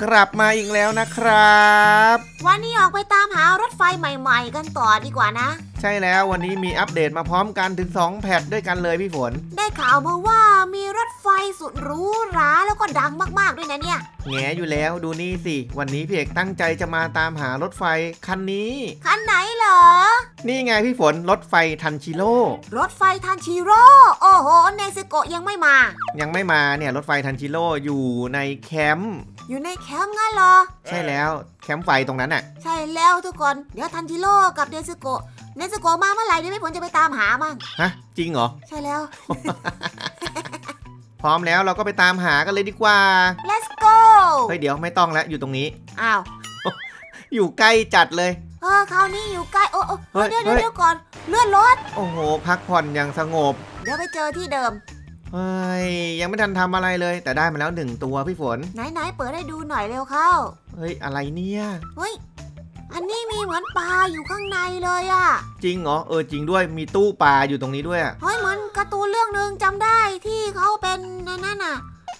กลับมาอีกแล้วนะครับวันนี้ออกไปตามหารถไฟใหม่ๆกันต่อดีกว่านะใช่แล้ววันนี้มีอัปเดตมาพร้อมกันถึง2แพทด้วยกันเลยพี่ฝนได้ข่าวมาว่ามีรถไฟสุดหรูหราแล้วก็ดังมากๆด้วยนะเนี่ยแง่อยู่แล้วดูนี่สิวันนี้พี่เอกตั้งใจจะมาตามหารถไฟคันนี้คันไหนเหรอนี่ไงพี่ฝนรถไฟทันชิโร่รถไฟทันชิโร่โอ้โหเนซึโกะยังไม่มาเนี่ยรถไฟทันชิโร่อยู่ในแคมป์อยู่ในแคมป์งั้นเหรอใช่แล้วแคมป์ไฟตรงนั้นน่ะใช่แล้วทุกคนเดี๋ยวทันชิโร่กับเนซึโกะมาเมื่อไหร่เดี๋ยวพี่ฝนจะไปตามหามั่งฮะจริงเหรอใช่แล้วพร้อมแล้วเราก็ไปตามหากันเลยดีกว่า Let's go เฮ้ยเดี๋ยวไม่ต้องแล้วอยู่ตรงนี้อ้าวอยู่ใกล้จัดเลยคราวนี้อยู่ใกล้โอ้เดี๋ยวก่อนเลื่อนรถโอ้โหพักผ่อนอย่างสงบเดี๋ยวไปเจอที่เดิมเฮ้ยยังไม่ทันทำอะไรเลยแต่ได้มาแล้ว1ตัวพี่ฝนไหนเปิดให้ดูหน่อยเร็วเข้าเฮ้ยอะไรเนี่ยเฮ้ยอันนี้มีเหมือนปลาอยู่ข้างในเลยอะจริงเหรอจริงด้วยมีตู้ปลาอยู่ตรงนี้ด้วยเฮ้ยเหมือนการ์ตูนเรื่องนึงจำได้ที่เขาเป็นนั่นน่ะ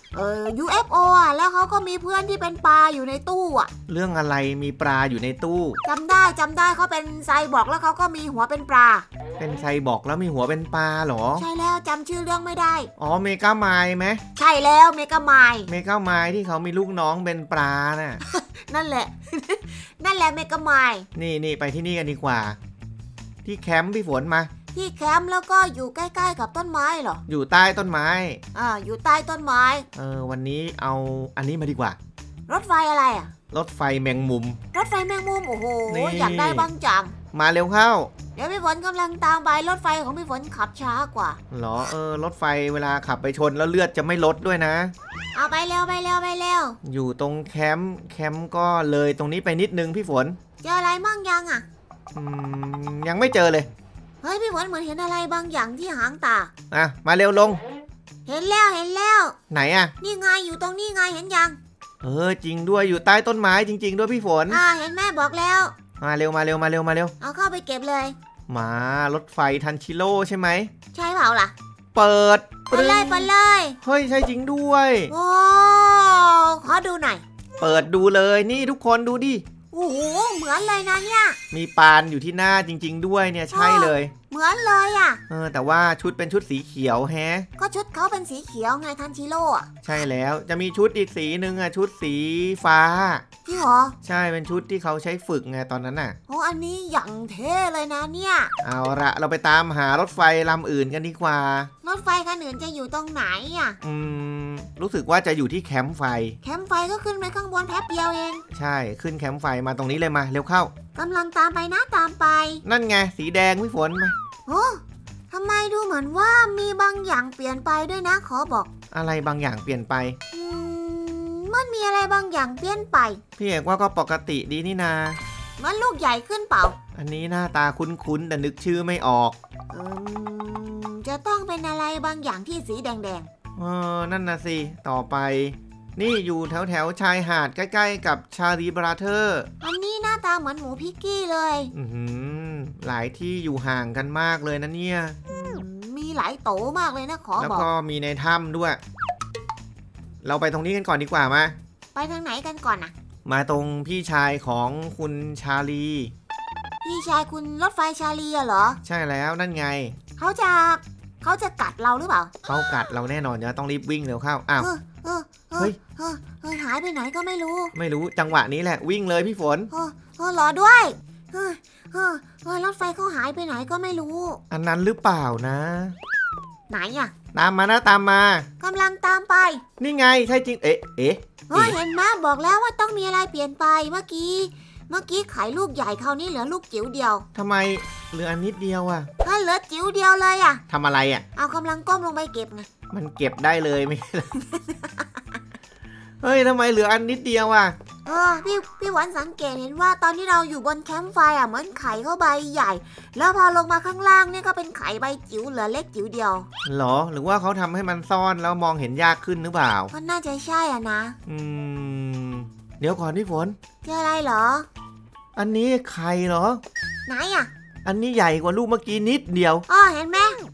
UFO อ่ะแล้วเขาก็มีเพื่อนที่เป็นปลาอยู่ในตู้อ่ะเรื่องอะไรมีปลาอยู่ในตู้จำได้เขาเป็นไซบอร์กแล้วเขาก็มีหัวเป็นปลาเป็นไซบอร์กแล้วมีหัวเป็นปลาเหรอใช่แล้วจำชื่อเรื่องไม่ได้เมกาไมล์ไหมใช่แล้วเมกาไมล์ที่เขามีลูกน้องเป็นปลาน่ะนั่นแหละ เมกาไมล์นี่ไปที่นี่กันดีกว่าที่แคมป์พี่ฝนมาที่แคมป์แล้วก็อยู่ใกล้ๆกับต้นไม้เหรออยู่ใต้ต้นไม้อยู่ใต้ต้นไม้วันนี้เอาอันนี้มาดีกว่ารถไฟอะไรอ่ะรถไฟแมงมุมโอ้โหอยากได้บ้างจังมาเร็วเข้าเดี๋ยวพี่ฝนกำลังตามไปรถไฟของพี่ฝนขับช้ากว่าเหรอรถไฟเวลาขับไปชนแล้วเลือดจะไม่ลดด้วยนะเอาไปเร็วอยู่ตรงแคมป์ก็เลยตรงนี้ไปนิดนึงพี่ฝนเจออะไรมั่งยังอ่ะยังไม่เจอเลยเฮ้ยพี่ฝนเหมือนเห็นอะไรบางอย่างที่หางตามาเร็วลงเห็นแล้วไหนอ่ะนี่ไงอยู่ตรงนี้ไงเห็นยังจริงด้วยอยู่ใต้ต้นไม้จริงๆด้วยพี่ฝนเห็นแม่บอกแล้วมาเร็วเอาเข้าไปเก็บเลยมารถไฟทันชิโร่ใช่ไหมใช่เปล่าล่ะเปิดเลยเฮ้ยใช่จริงด้วยโอ้ขอดูหน่อยเปิดดูเลยนี่ทุกคนดูดิโอ้โหเหมือนเลยนะเนี่ยมีปานอยู่ที่หน้าจริงๆด้วยเนี่ยใช่เลยเหมือนเลยอ่ะแต่ว่าชุดเป็นชุดสีเขียวแฮะก็ชุดเขาเป็นสีเขียวไงทันชิโร่อ่ะใช่แล้วจะมีชุดอีกสีนึงชุดสีฟ้าจริงเหรอใช่เป็นชุดที่เขาใช้ฝึกไงตอนนั้นน่ะอันนี้อย่างเท่เลยนะเนี่ยเอาละเราไปตามหารถไฟลำอื่นกันดีกว่ารถไฟคันอื่นจะอยู่ตรงไหนอ่ะรู้สึกว่าจะอยู่ที่แคมป์ไฟก็ขึ้นไปข้างบนแป๊บเดียวเองใช่ขึ้นแคมป์ไฟมาตรงนี้เลยมาเร็วเข้ากำลังตามไปนั่นไงสีแดงพี่ฝนไหมทำไมดูเหมือนว่ามีบางอย่างเปลี่ยนไปด้วยนะขอบอกอะไรบางอย่างเปลี่ยนไปมันมีอะไรบางอย่างเปลี่ยนไปพี่เอกว่าก็ปกติดีนี่นามันลูกใหญ่ขึ้นเปล่าอันนี้หน้าตาคุ้นๆแต่นึกชื่อไม่ออกจะต้องเป็นอะไรบางอย่างที่สีแดงนั่นน่ะสิต่อไปนี่อยู่แถวชายหาดใกล้ๆกับชาลีบราเธอร์อันนี้หน้าตาเหมือนหมูพิกกี้เลยหลายที่อยู่ห่างกันมากเลยนะเนี่ยมีหลายโตมากเลยนะขอบอกแล้วก็มีในถ้ำด้วยเราไปตรงนี้กันก่อนดีกว่ามาไปทางไหนกันก่อนนะมาตรงพี่ชายของคุณชาลีพี่ชายคุณรถไฟชาลีเหรอใช่แล้วนั่นไงเขาจะกัดเราหรือเปล่าเขากัดเราแน่นอนจะต้องรีบวิ่งเร็วเข้าอ้าวเฮ้ยหายไปไหนก็ไม่รู้จังหวะนี้แหละวิ่งเลยพี่ฝนรอด้วยรถไฟเขาหายไปไหนก็ไม่รู้อันนั้นหรือเปล่านะไหนอ่ะตามมากำลังตามไปนี่ไงใช่จริงเห็นไหมบอกแล้วว่าต้องมีอะไรเปลี่ยนไปเมื่อกี้ไข่ลูกใหญ่คราวนี้เหลือลูกจิ๋วเดียวทำไมเหลืออันนิดเดียวอ่ะเหลือจิ๋วเดียวเลยอ่ะทำอะไรอ่ะเอากำลังก้มลงไปเก็บไงมันเก็บได้เลยไม่ เฮ้ยทำไมเหลืออันนิดเดียวอ่ะพี่หวานสังเกตเห็นว่าตอนที่เราอยู่บนแคมป์ไฟเหมือนไข่เขาใบใหญ่แล้วพอลงมาข้างล่างเนี่ยก็เป็นไข่ใบจิ๋วเหลือเล็กจิ๋วเดียวหรอหรือว่าเขาทำให้มันซ่อนแล้วมองเห็นยากขึ้นหรือเปล่าก็น่าจะใช่อ่ะนะเดี๋ยวก่อนพี่ฝนเจออะไรเหรออันนี้ไข่เหรอไหนอ่ะอันนี้ใหญ่กว่าลูกเมื่อกี้นิดเดียวเห็นไหมดูมัน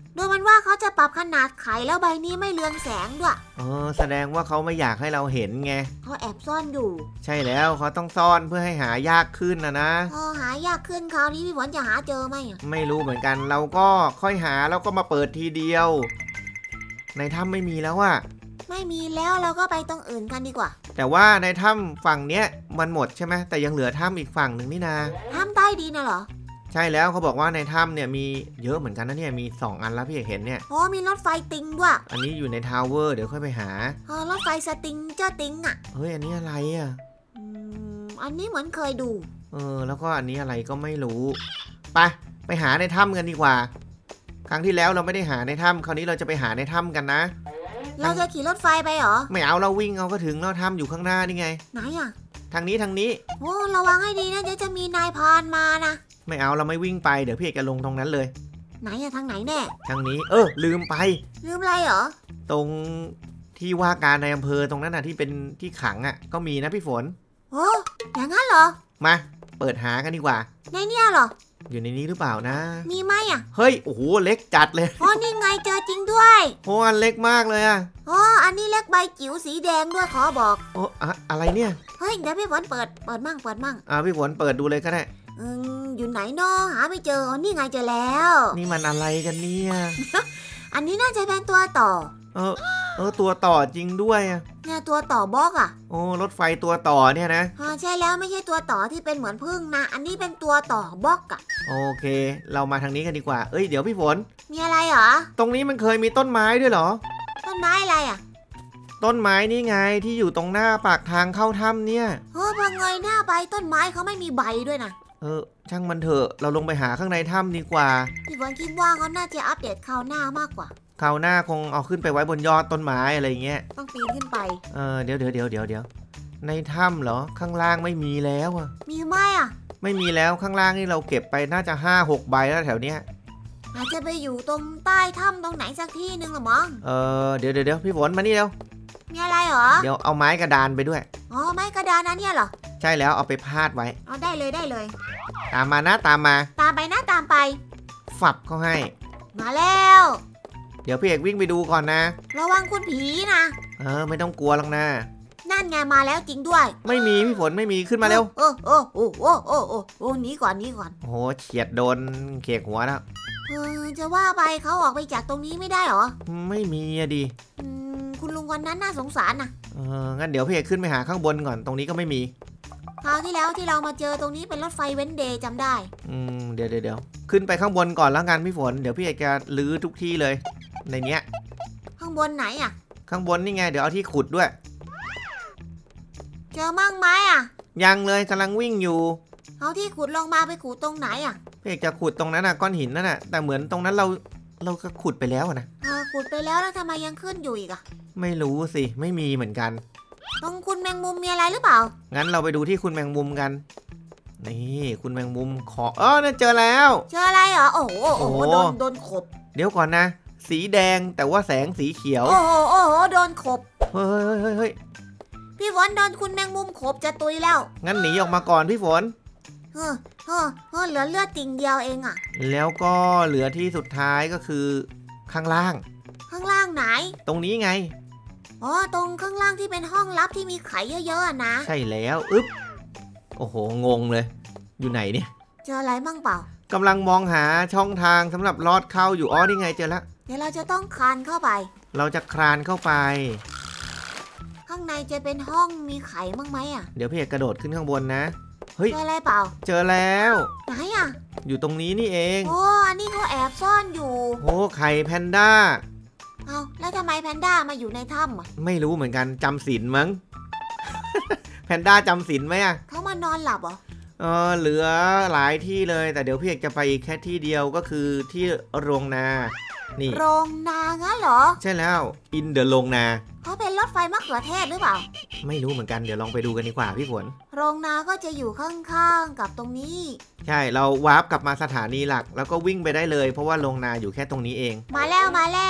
ว่าเขาจะปรับขนาดไข่แล้วใบนี้ไม่เรืองแสงด้วยแสดงว่าเขาไม่อยากให้เราเห็นไงเขาแอบซ่อนอยู่ใช่แล้วเขาต้องซ่อนเพื่อให้หายากขึ้นนะหายากขึ้นคราวนี้พี่ฝนจะหาเจอไหมไม่รู้เหมือนกันเราก็ค่อยหาแล้วก็มาเปิดทีเดียวในถ้ำไม่มีแล้วอะไม่มีแล้วเราก็ไปตรงอื่นกันดีกว่าแต่ว่าในถ้ำฝั่งเนี้ยมันหมดใช่ไหมแต่ยังเหลือถ้ำอีกฝั่งหนึ่งนี่นาถ้ำใต้ดินน่ะเหรอใช่แล้วเขาบอกว่าในถ้ำเนี่ยมีเยอะเหมือนกันนะเนี่ยมี2 อันแล้วพี่เอกเห็นเนี่ยมีรถไฟติงด้วยอันนี้อยู่ในทาวเวอร์เดี๋ยวค่อยไปหารถไฟสติงเจ้าติงอ่ะเฮ้ยอันนี้อะไรอ่ะอันนี้เหมือนเคยดูแล้วก็อันนี้อะไรก็ไม่รู้ไปหาในถ้ำกันดีกว่าครั้งที่แล้วเราไม่ได้หาในถ้ำคราวนี้เราจะไปหาในถ้ำกันนะเราจะขี่รถไฟไปเหรอไม่เอาเราวิ่งเอาก็ถึงเราถ้ำอยู่ข้างหน้านี่ไงไหนอ่ะทางนี้โอ้ระวังให้ดีนะเดี๋ยวจะมีนายพรานมานะไม่เอาเราไม่วิ่งไปเดี๋ยวพี่เอกจะลงตรงนั้นเลยไหนอะทางไหนแน่ทางนี้ลืมอะไรเหรอตรงที่ว่าการในอำเภอตรงนั้นน่ะที่เป็นที่ขังอ่ะก็มีนะพี่ฝนอย่างนั้นเหรอมาเปิดหากันดีกว่าในเนี่ยเหรออยู่ในนี้หรือเปล่านะมีไหมอ่ะเฮ้ยโอ้โหเล็กจัดเลยนี่ไงเจอจริงด้วยอันเล็กมากเลยอ่ะอันนี้เล็กใบจิ๋วสีแดงด้วยขอบอกอะไรเนี่ยเฮ้ยเดี๋ยวพี่ฝนเปิดมั่งพี่ฝนเปิดดูเลยก็ได้อยู่ไหนเนาะหาไม่เจอนี่ไงเจอแล้วนี่มันอะไรกันเนี่ยอันนี้น่าจะเป็นตัวต่อตัวต่อจริงด้วยเนี่ยตัวต่อบล็อกรถไฟตัวต่อเนี่ยนะใช่แล้วไม่ใช่ตัวต่อที่เป็นเหมือนพึ่งนะอันนี้เป็นตัวต่อบล็อกโอเคเรามาทางนี้กันดีกว่าเดี๋ยวพี่ฝนมีอะไรเหรอตรงนี้มันเคยมีต้นไม้ด้วยเหรอต้นไม้อะไรต้นไม้นี่ไงที่อยู่ตรงหน้าปากทางเข้าถ้ำเนี่ยพอเงยหน้าไปต้นไม้เขาไม่มีใบด้วยนะช่างมันเถอะเราลงไปหาข้างในถ้ำดีกว่าพี่ฝนคิดว่าเขาน่าจะอัปเดตคราวหน้ามากกว่าคราวหน้าคงเอาขึ้นไปไว้บนยอดต้นไม้อะไรเงี้ยต้องปีนขึ้นไปเดี๋ยวในถ้ำเหรอข้างล่างไม่มีแล้วมีไหมไม่มีแล้วข้างล่างนี่เราเก็บไปน่าจะ5-6 ใบแล้วแถวเนี้ยอาจจะไปอยู่ตรงใต้ถ้ำตรงไหนสักที่นึงหรอมั้งเดี๋ยวพี่ฝนมานี่เร็วมีอะไรเหรอเดี๋ยวเอาไม้กระดานไปด้วยไม้กระดานนั้นเนี่ยเหรอใช่แล้วเอาไปพาดไว้ได้เลยตามมานะตามมาตามไปนะตามไปฝับเขาให้มาแล้วเดี๋ยวพี่เอกวิ่งไปดูก่อนนะระวังคุณผีนะไม่ต้องกลัวหรอกนะนั่นไงมาแล้วจริงด้วยไม่มีพี่ฝนไม่มีขึ้นมาเร็วหนีก่อนโอ้เฉียดโดนเขกหัวแล้วจะว่าไปเขาออกไปจากตรงนี้ไม่ได้หรอไม่มีดิคุณลุงวันนั้นน่าสงสารนะงั้นเดี๋ยวพี่เอกขึ้นไปหาข้างบนก่อนตรงนี้ก็ไม่มีคราวที่แล้วที่เรามาเจอตรงนี้เป็นรถไฟเว้นเดย์จำได้เดี๋ยวขึ้นไปข้างบนก่อนแล้วกันพี่ฝนเดี๋ยวพี่เอกจะลื้อทุกที่เลยในเนี้ยข้างบนไหนข้างบนนี่ไงเดี๋ยวเอาที่ขุดด้วยเจอมั่งไหมยังเลยกำลังวิ่งอยู่เอาที่ขุดลงมาไปขุดตรงไหนพี่เอกจะขุดตรงนั้นก้อนหินนั่นแต่เหมือนตรงนั้นเราก็ขุดไปแล้วนะขุดไปแล้วทำไมยังขึ้นอยู่อีกไม่รู้สิไม่มีเหมือนกันตรงคุณแมงมุมมีอะไรหรือเปล่างั้นเราไปดูที่คุณแมงมุมกันนี่คุณแมงมุมขอนั่นเจอแล้วเจออะไรเหรอโอ้โหโดนขบเดี๋ยวก่อนนะสีแดงแต่ว่าแสงสีเขียวโอ้โหโดนขบเฮ้ยพี่ฝนโดนคุณแมงมุมขบจะตุยแล้วงั้นหนีออกมาก่อนพี่ฝนเหลือเลือดติ่งเดียวเองแล้วก็เหลือที่สุดท้ายก็คือข้างล่างไหนตรงนี้ไงตรงข้างล่างที่เป็นห้องลับที่มีไขเยอะๆนะใช่แล้วโอ้โหงงเลยอยู่ไหนเนี่ยเจออะไรบ้างเปล่ากำลังมองหาช่องทางสำหรับลอดเข้าอยู่นี่ไงเจอแล้วเดี๋ยวเราจะต้องคลานเข้าไปเราจะคลานเข้าไปข้างในจะเป็นห้องมีไขบ้างไหมเดี๋ยวพี่เอกกระโดดขึ้นข้างบนนะเฮ้ยเจออะไรเปล่าเจอแล้วไหนอยู่ตรงนี้นี่เองอันนี้เขาแอบซ่อนอยู่ไข่แพนด้าแล้วทำไมแพนด้ามาอยู่ในถ้ำไม่รู้เหมือนกันจำศีลมั้ง แพนด้าจำศีลไหมเขามานอนหลับเหรอเหลือหลายที่เลยแต่เดี๋ยวพี่เอกจะไปแค่ที่เดียวก็คือที่โรงนานี่โรงนางั้นเหรอใช่แล้วอินเดอะโรงนาเขาเป็นรถไฟมะเขือเทศหรือเปล่าไม่รู้เหมือนกันเดี๋ยวลองไปดูกันดีกว่าพี่ฝนโรงนาก็จะอยู่ข้างๆกับตรงนี้ใช่เราวาร์ปกลับมาสถานีหลักแล้วก็วิ่งไปได้เลยเพราะว่าโรงนาอยู่แค่ตรงนี้เองมาแล้ว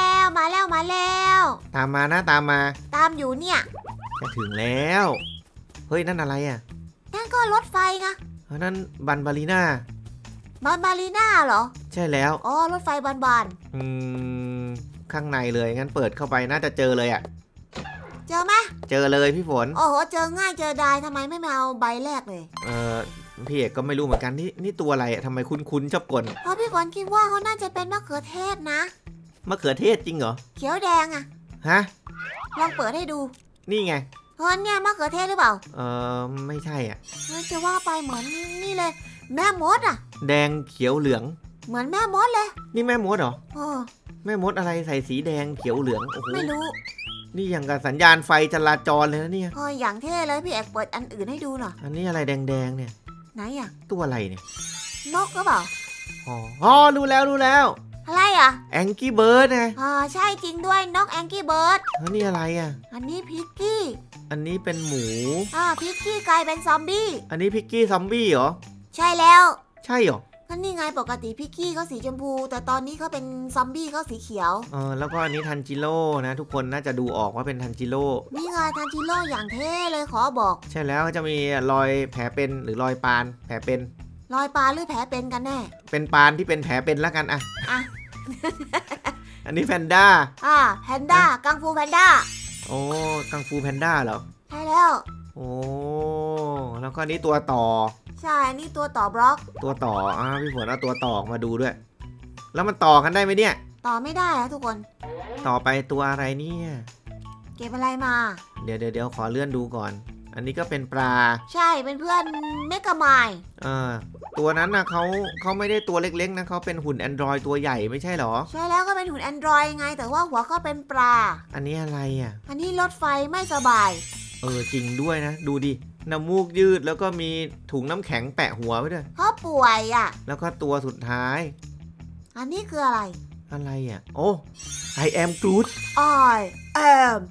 ตามมานะตามมาตามอยู่เนี่ยจะถึงแล้วเฮ้ยนั่นอะไรนั่นก็รถไฟไงนั่นบันบารีน่าเหรอใช่แล้วรถไฟบานข้างในเลยงั้นเปิดเข้าไปน่าจะเจอเลยอะเจอไหมเจอเลยพี่ฝนโอ้โหเจอง่ายเจอได้ทำไมไม่มาเอาใบแรกเลยพี่เอกก็ไม่รู้เหมือนกันนี่ตัวอะไรอะทำไมคุ้นๆชอบกลเพราะพี่ฝนคิดว่าเขาน่าจะเป็นมะเขือเทศนะมะเขือเทศจริงเหรอเขียวแดงอะฮะลองเปิดให้ดูนี่ไงเนี่ยมะเขือเทศหรือเปล่าไม่ใช่อ่ะจะว่าไปเหมือนนี่เลย แม่มดอะแดงเขียวเหลืองเหมือนแม่มดเลยนี่แม่มดเหรอโอ้แม่มดอะไรใส่สีแดงเขียวเหลืองโอ้โหไม่รู้นี่อย่างกับสัญญาณไฟจราจรเลยนะเนี่ยอย่างเท่เลยพี่เอกเปิดอันอื่นให้ดูหน่อยอันนี้อะไรแดงๆเนี่ยไหนอะตัวอะไรเนี่ยนกก็เปล่าอ๋อรู้แล้วอะไรอะแองกี้เบิร์ดไงใช่จริงด้วยนกแองกี้เบิร์ดแล้วนี่อะไรอ่ะอันนี้พิกกี้อันนี้เป็นหมูพิกกี้กลายเป็นซอมบี้อันนี้พิกกี้ซอมบี้เหรอใช่แล้วใช่เหรอก็นี่ไงปกติพิกกี้เขาสีชมพู แต่ตอนนี้เขาเป็นซอมบี้เขาสีเขียวแล้วก็อันนี้ทันจิโร่นะทุกคนน่าจะดูออกว่าเป็นทันจิโร่นี่ไงทันจิโร่อย่างเท่เลยขอบอกใช่แล้วจะมีรอยแผลเป็นหรือรอยปานแผลเป็นรอยปลาหรือแผลเป็นกันแน่เป็นปานที่เป็นแผลเป็นแล้วกันอ่ะอ่ะอันนี้แพนด้าแพนด้ากังฟูแพนด้าโอ้กังฟูแพนด้าเหรอใช่แล้วโอ้แล้วก็อันนี้ตัวต่อใช่นี่ตัวต่อบล็อกตัวต่อพี่ฝนเอาตัวต่อมาดูด้วย แล้วมันต่อกันได้ไหมเนี่ยต่อไม่ได้อะทุกคนต่อไปตัวอะไรเนี่ยเก็บอะไรมาเดี๋ยวขอเลื่อนดูก่อน อันนี้ก็เป็นปลาใช่เป็นเพื่อนเมกะไมล์ตัวนั้นนะเขาไม่ได้ตัวเล็กๆนะเขาเป็นหุ่นแอนดรอยตัวใหญ่ไม่ใช่เหรอใช่แล้วก็เป็นหุ่นแอนดรอยไง แต่ว่าหัวก็เป็นปลาอันนี้อะไรอ่ะอันนี้รถไฟไม่สบายจริงด้วยนะ ดูดิน้ำมูกยืดแล้วก็มีถุงน้ำแข็งแปะหัวไว้ด้วยเขาป่วยอ่ะแล้วก็ตัวสุดท้ายอันนี้คืออะไรอะไรอ่ะ โอ้ I am Groot I am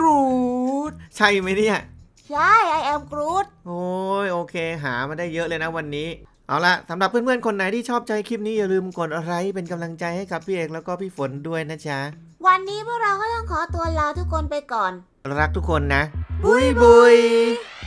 Groot ใช่ไหมเนี่ยใช่ I am Groot โอ้ยโอเคหามาได้เยอะเลยนะวันนี้ เอาละสำหรับเพื่อนๆคนไหนที่ชอบใจคลิปนี้อย่าลืมกดไลค์เป็นกำลังใจให้กับพี่เอกแล้วก็พี่ฝนด้วยนะจ๊ะวันนี้พวกเราก็ต้องขอตัวลาทุกคนไปก่อนรักทุกคนนะ บุยบุย